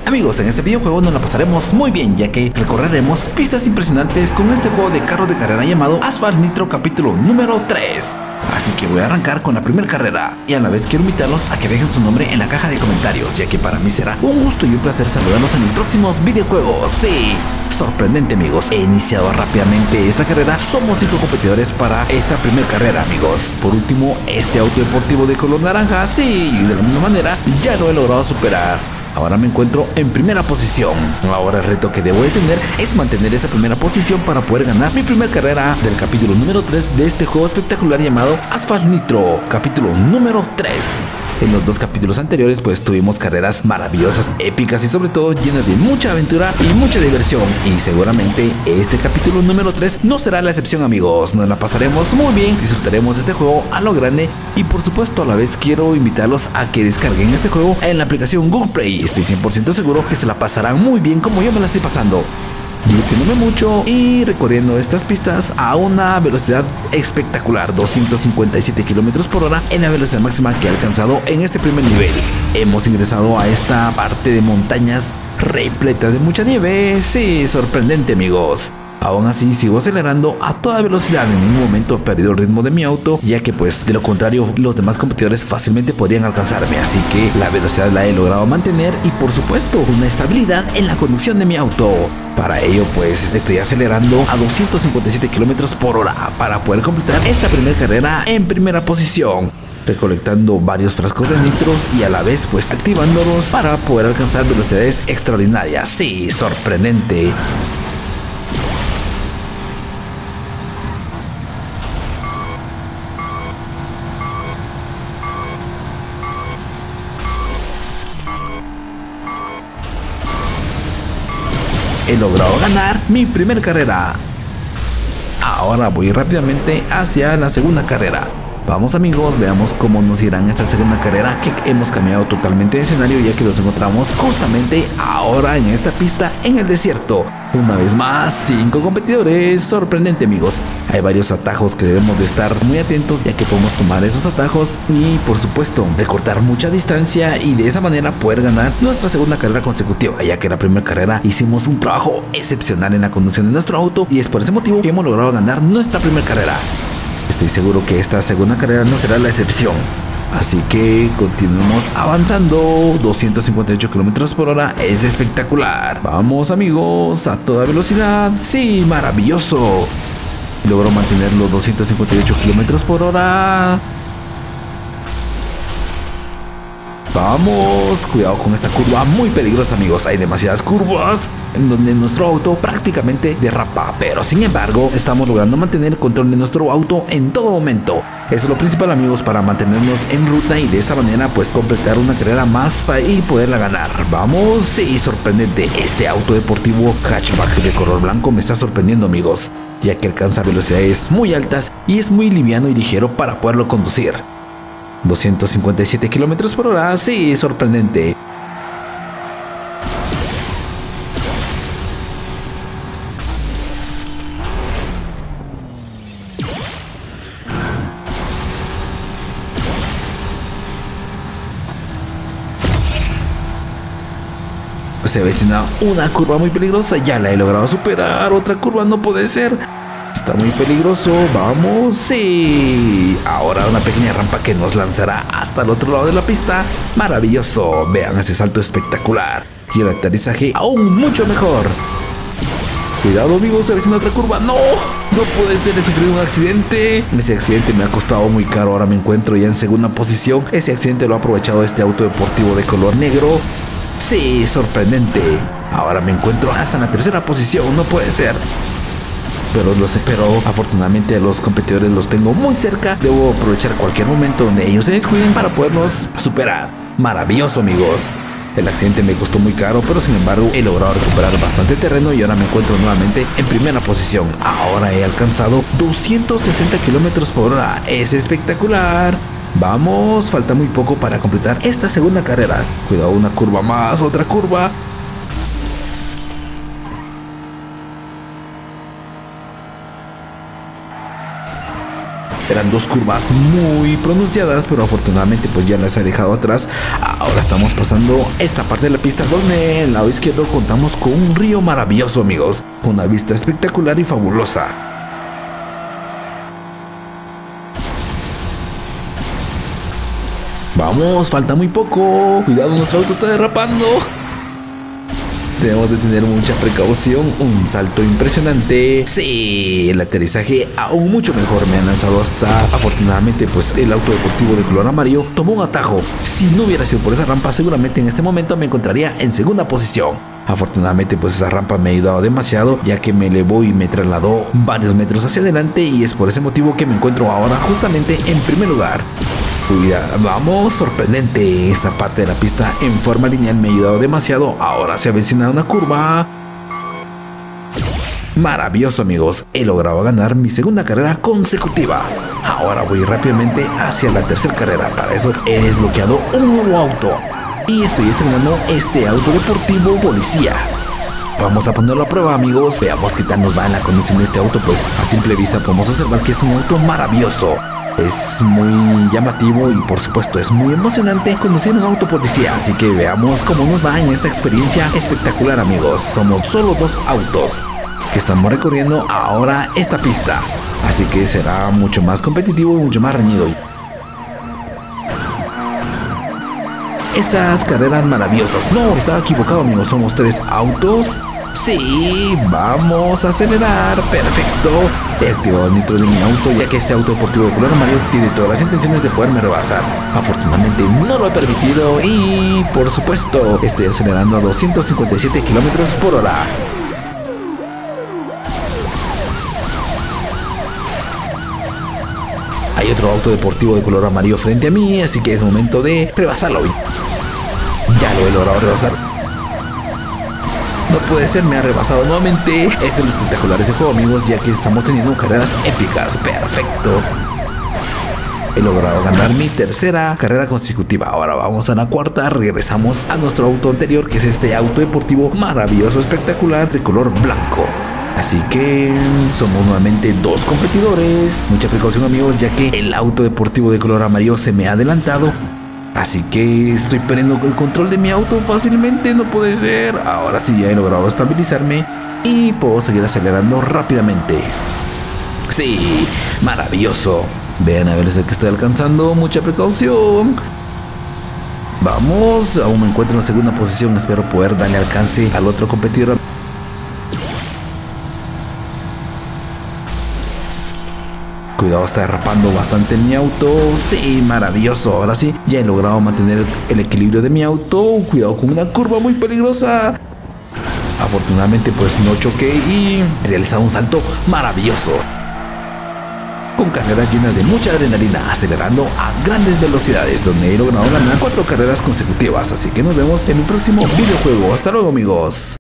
Amigos, en este videojuego nos la pasaremos muy bien, ya que recorreremos pistas impresionantes con este juego de carros de carrera llamado Asphalt Nitro capítulo número 3. Así que voy a arrancar con la primera carrera, y a la vez quiero invitarlos a que dejen su nombre en la caja de comentarios, ya que para mí será un gusto y un placer saludarlos en mis próximos videojuegos. Sí, sorprendente amigos, he iniciado rápidamente esta carrera. Somos 5 competidores para esta primera carrera, amigos. Por último, este auto deportivo de color naranja, sí, y de la misma manera ya lo he logrado superar. Ahora me encuentro en primera posición. Ahora el reto que debo de tener es mantener esa primera posición para poder ganar mi primera carrera del capítulo número 3 de este juego espectacular llamado Asphalt Nitro, capítulo número 3. En los 2 capítulos anteriores pues tuvimos carreras maravillosas, épicas y sobre todo llenas de mucha aventura y mucha diversión. Y seguramente este capítulo número 3 no será la excepción, amigos. Nos la pasaremos muy bien, disfrutaremos este juego a lo grande y por supuesto a la vez quiero invitarlos a que descarguen este juego en la aplicación Google Play. Estoy 100% seguro que se la pasarán muy bien como yo me la estoy pasando, divirtiéndome mucho y recorriendo estas pistas a una velocidad espectacular, 257 km por hora en la velocidad máxima que he alcanzado en este primer nivel. Hemos ingresado a esta parte de montañas repleta de mucha nieve, sí, sorprendente amigos. Aún así sigo acelerando a toda velocidad, en ningún momento he perdido el ritmo de mi auto, ya que pues de lo contrario los demás competidores fácilmente podrían alcanzarme, así que la velocidad la he logrado mantener y por supuesto una estabilidad en la conducción de mi auto. Para ello pues estoy acelerando a 257 km por hora para poder completar esta primera carrera en primera posición, recolectando varios frascos de nitros y a la vez pues activándolos para poder alcanzar velocidades extraordinarias, sí, sorprendente. He logrado ganar mi primera carrera. Ahora voy rápidamente hacia la segunda carrera. Vamos amigos, veamos cómo nos irá en esta segunda carrera, que hemos cambiado totalmente de escenario ya que nos encontramos justamente ahora en esta pista en el desierto. Una vez más, 5 competidores, sorprendente amigos. Hay varios atajos que debemos de estar muy atentos, ya que podemos tomar esos atajos y por supuesto recortar mucha distancia y de esa manera poder ganar nuestra segunda carrera consecutiva, ya que en la primera carrera hicimos un trabajo excepcional en la conducción de nuestro auto y es por ese motivo que hemos logrado ganar nuestra primera carrera. Estoy seguro que esta segunda carrera no será la excepción. Así que continuemos avanzando. 258 km por hora es espectacular. Vamos amigos, a toda velocidad. Sí, maravilloso. Logro mantener los 258 km por hora. Vamos, cuidado con esta curva muy peligrosa amigos, hay demasiadas curvas en donde nuestro auto prácticamente derrapa, pero sin embargo estamos logrando mantener el control de nuestro auto en todo momento. Eso es lo principal amigos, para mantenernos en ruta y de esta manera pues completar una carrera más y poderla ganar. Vamos, sí, sorprendente, este auto deportivo hatchback de color blanco me está sorprendiendo amigos, ya que alcanza velocidades muy altas y es muy liviano y ligero para poderlo conducir. 257 km por hora, sí, sorprendente. Se avecina una curva muy peligrosa, ya la he logrado superar. Otra curva no puede ser. Está muy peligroso, vamos, sí. Ahora una pequeña rampa que nos lanzará hasta el otro lado de la pista. Maravilloso, vean ese salto espectacular. Y el aterrizaje aún mucho mejor. Cuidado amigos, se avecina otra curva. No, no puede ser, he sufrido un accidente. Ese accidente me ha costado muy caro, ahora me encuentro ya en segunda posición. Ese accidente lo ha aprovechado este auto deportivo de color negro. Sí, sorprendente. Ahora me encuentro hasta en la tercera posición, no puede ser. Pero afortunadamente a los competidores los tengo muy cerca. Debo aprovechar cualquier momento donde ellos se descuiden para podernos superar. Maravilloso amigos. El accidente me costó muy caro, pero sin embargo he logrado recuperar bastante terreno y ahora me encuentro nuevamente en primera posición. Ahora he alcanzado 260 km por hora, es espectacular. Vamos, falta muy poco para completar esta segunda carrera. Cuidado, una curva más, otra curva. Eran dos curvas muy pronunciadas, pero afortunadamente pues ya las he dejado atrás. Ahora estamos pasando esta parte de la pista donde en el lado izquierdo contamos con un río maravilloso, amigos, con una vista espectacular y fabulosa. Vamos, falta muy poco. Cuidado, nuestro auto está derrapando. Debemos de tener mucha precaución. Un salto impresionante. Sí, el aterrizaje aún mucho mejor. Me han lanzado hasta... Afortunadamente, pues el auto deportivo de color amarillo tomó un atajo. Si no hubiera sido por esa rampa, seguramente en este momento me encontraría en segunda posición. Afortunadamente, pues esa rampa me ha ayudado demasiado, ya que me elevó y me trasladó varios metros hacia adelante, y es por ese motivo que me encuentro ahora justamente en primer lugar. Vamos, sorprendente. Esta parte de la pista en forma lineal me ha ayudado demasiado. Ahora se avecina una curva. Maravilloso, amigos. He logrado ganar mi segunda carrera consecutiva. Ahora voy rápidamente hacia la tercera carrera. Para eso he desbloqueado un nuevo auto y estoy estrenando este auto deportivo policía. Vamos a ponerlo a prueba, amigos. Veamos qué tal nos va en la conducción de este auto. Pues a simple vista podemos observar que es un auto maravilloso. Es muy llamativo y por supuesto es muy emocionante conducir un auto policía. Así que veamos cómo nos va en esta experiencia espectacular, amigos. Somos solo dos autos que estamos recorriendo ahora esta pista, así que será mucho más competitivo y mucho más reñido. Estas carreras maravillosas. No, estaba equivocado, amigos. Somos tres autos. Sí, vamos a acelerar. Perfecto. He activado el nitro de mi auto, ya que este auto deportivo de color amarillo tiene todas las intenciones de poderme rebasar. Afortunadamente no lo he permitido y por supuesto estoy acelerando a 257 kilómetros por hora. Hay otro auto deportivo de color amarillo frente a mí, así que es momento de rebasarlo. Ya lo he logrado rebasar. No puede ser, me ha rebasado nuevamente. Es lo espectacular de este juego, amigos, ya que estamos teniendo carreras épicas. Perfecto. He logrado ganar mi tercera carrera consecutiva. Ahora vamos a la cuarta. Regresamos a nuestro auto anterior, que es este auto deportivo maravilloso, espectacular, de color blanco. Así que somos nuevamente dos competidores. Mucha precaución, amigos, ya que el auto deportivo de color amarillo se me ha adelantado. Así que estoy perdiendo el control de mi auto fácilmente. No puede ser. Ahora sí, ya he logrado estabilizarme y puedo seguir acelerando rápidamente. Sí, maravilloso. Vean a ver desde que estoy alcanzando. Mucha precaución. Vamos, aún me encuentro en la segunda posición. Espero poder darle alcance al otro competidor. Cuidado, está derrapando bastante mi auto. Sí, maravilloso. Ahora sí, ya he logrado mantener el equilibrio de mi auto. Cuidado con una curva muy peligrosa. Afortunadamente pues no choqué y he realizado un salto maravilloso. Con carreras llenas de mucha adrenalina, acelerando a grandes velocidades, donde he logrado ganar 4 carreras consecutivas. Así que nos vemos en el próximo videojuego. Hasta luego, amigos.